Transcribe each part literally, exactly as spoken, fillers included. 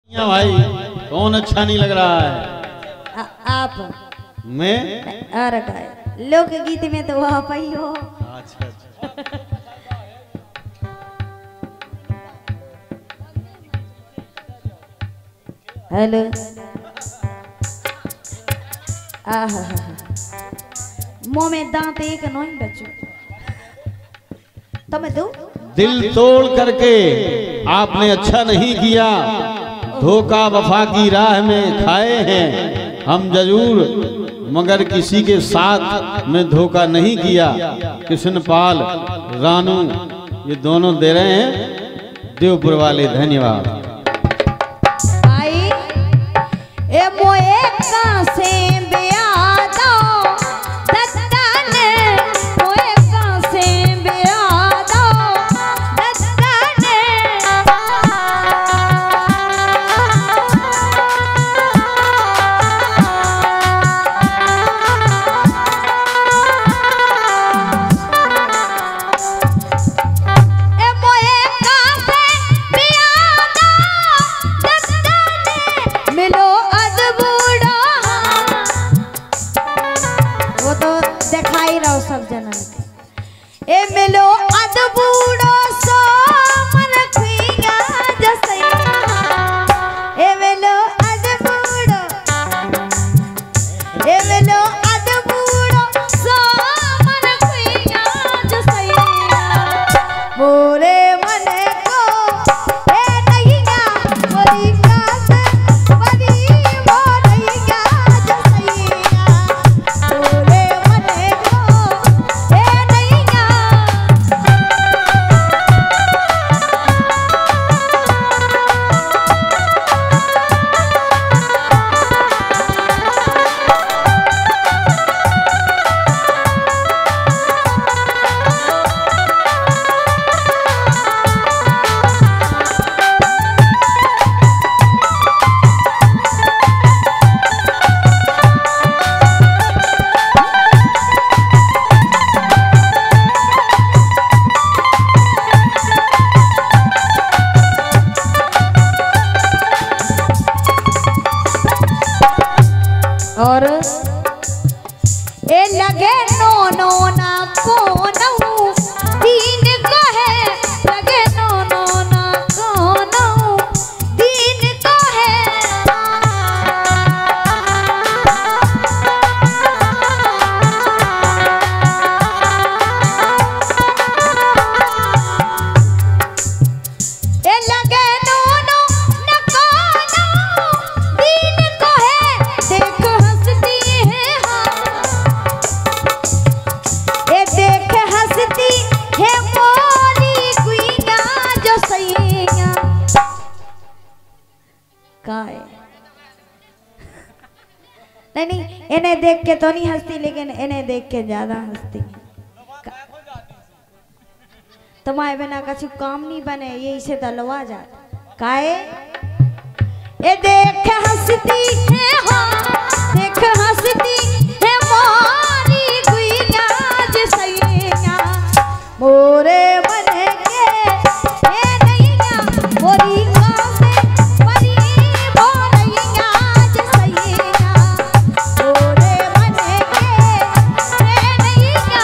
भाई कौन अच्छा नहीं लग रहा है? आ, आप मैं अरे लोकगीत में तो आप ही हो। अच्छा अच्छा हेलो आह मुंह में दांत एक नहीं बचो तुम्हें दो दिल तोड़ करके आपने अच्छा नहीं किया, धोखा वफा की राह में खाए हैं हम जरूर, मगर किसी के साथ में धोखा नहीं किया। कृष्णपाल रानू ये दोनों दे रहे हैं देवपुर वाले, धन्यवाद। आई ए मोए का से बियादो दत्तन मोए का से बियादो दत्तन सब जनन ए मिलो अदबूड़ो सो मन खुइया जसैया ए मिलो अदबूड़ो ए मिलो अदबूड़ो सो मन खुइया जसैया मोरे मन को ए नैया मोरी कास बड़ी मोरैया जसैया मोरे मन को और ए लगे नो नो ना को नौ दीन को है लगे नो नो ना को नौ दीन को है ए लगे नो नो ना को नौ दीन को है देख नहीं नहीं इन्हें देख के तो नहीं हंसती, लेकिन इन्हें देख के ज्यादा हंसती। तुम्हारे बिना कछु काम नहीं बने, ये इसे तलवा जा काए ए देख हंसती है हाँ देख हंसती है मोरी गुइया जसैया मोरे मन के ए नैया मोरी कासे बड़ी मोरैया जसैया मोरे मन के ए नैया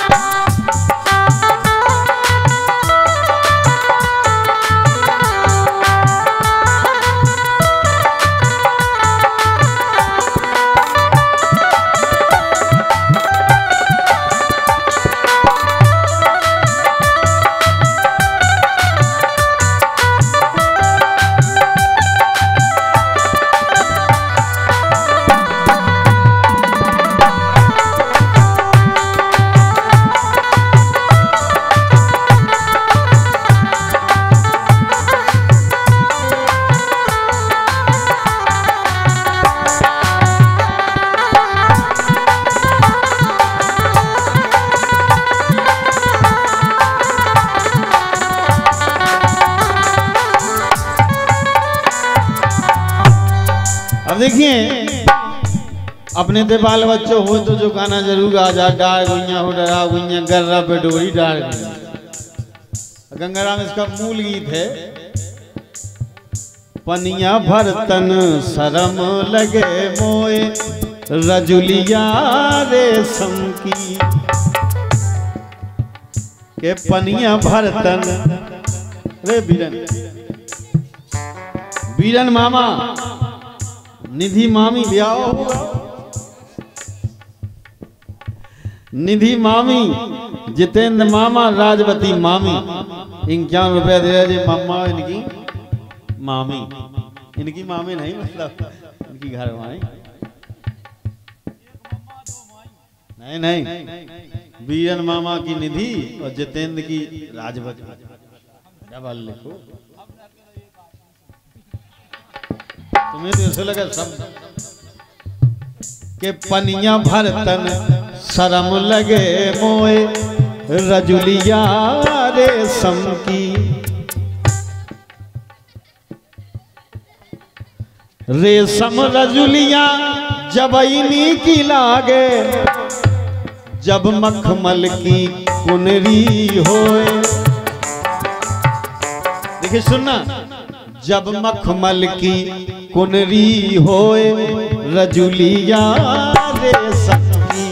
अब देखिए अपने ते बाल बच्चों हो तो जो गाना जरूर आ जा डार गुइया हो डरा गुइया गर्रा पे डोरी डार गंगाराम इसका मूल गीत है। पनिया भरतन शरम लगे मोए रजुलिया रेशम की। के पनिया भरतन रे बीरन बीरन मामा निधि मामी ब्याह होगा। निधि मामी जितेंद्र मामा राजवती मामी इक्यावन रुपया दे रहे मामा इनकी मामी इनकी मामी नहीं मतलब इनकी घर माई नहीं नहीं बीरन मामा की निधि और जितेंद्र की राजवती डबल लिखो। तुम्हें तो ऐसा लगा सब के पनिया भरतन शरम लगे मोए रजुलिया रेशम की। रेशम रजुलिया जबैनी की लागे जब मखमल की कुनरी होए। देखिए सुनना, जब मखमल की कुनरी होए रजुलिया रेशम की।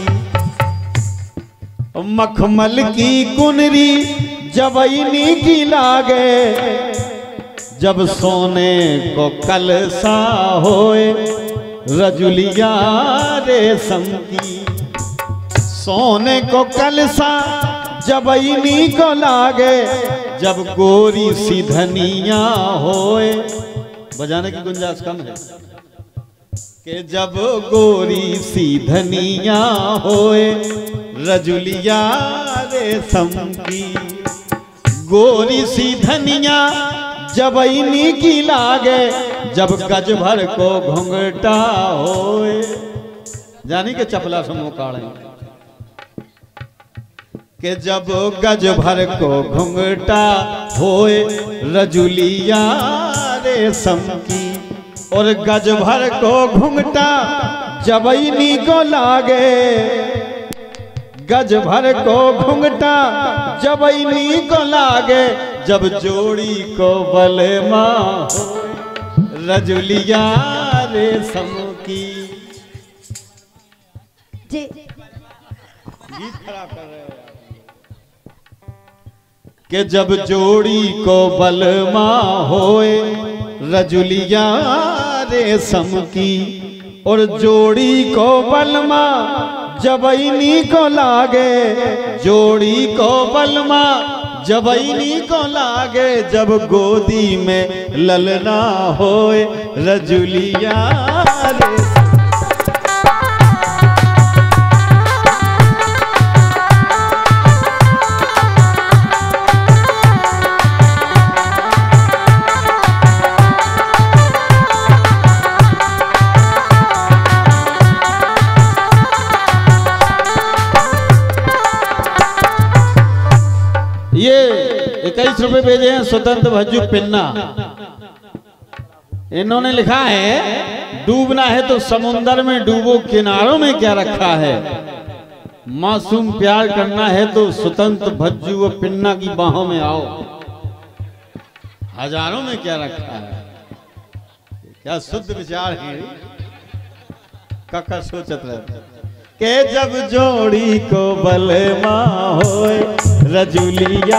मखमल की कुनरी जबैनी की लागे जब सोने को कलसा होए रजुलिया रेशम की। सोने को कलसा जबैनी को लागे जब गोरी सी धनिया होए। बजाने की गुंजाइश कम है कि जब गोरी सी धनिया होए रजुलिया रेशम की। गोरी सी धनिया जबैनी की लागे जब गज भर को घुंघटा होए। जानी के चपला समूह काढ़े के जब गज भर को घुंघटा होए रजुलिया रेशम की। और गज भर को घुंघटा जबैनी को लागे गज भर को घुंघटा जबैनी को लागे जब जोड़ी को बलमा रजुलिया रेशम की। जी गीत खराब कर रहे हो कि जब जोड़ी को बलमा होए रजुलिया रेशम की। और जोड़ी को बलमा जबैनी को लागे जोड़ी को बलमा जबैनी को लागे जब गोदी में ललना होए रजुलिया रेशम। ये इक्कीस रुपए भेजे हैं स्वतंत्र भज्जू पिन्ना। इन्होंने लिखा है डूबना है तो समुंदर में डूबो किनारों में क्या रखा है। मासूम प्यार करना है तो स्वतंत्र भज्जू व पिन्ना की बाहों में आओ। हजारों में क्या रखा है। क्या शुद्ध विचार है कक्का सोचत रहे के जब जोड़ी को बलमा होए रजुलिया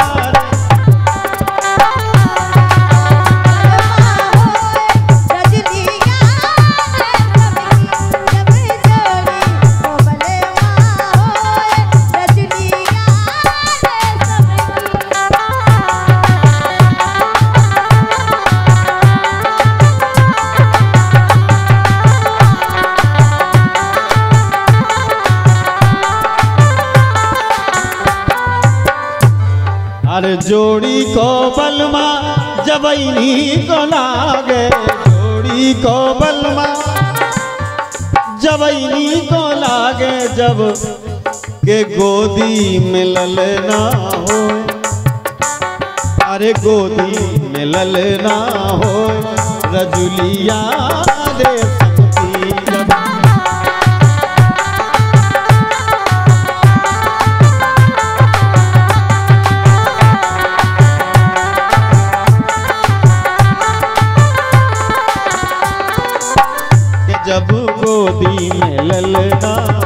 अरे जोड़ी को बलमा जबैनी को लागे जोड़ी को बलमा जबैनी को लागे जब के गोदी में ललना हो। अरे गोदी में ललना हो रजुलिया रेशम की। जब गोदी में ललना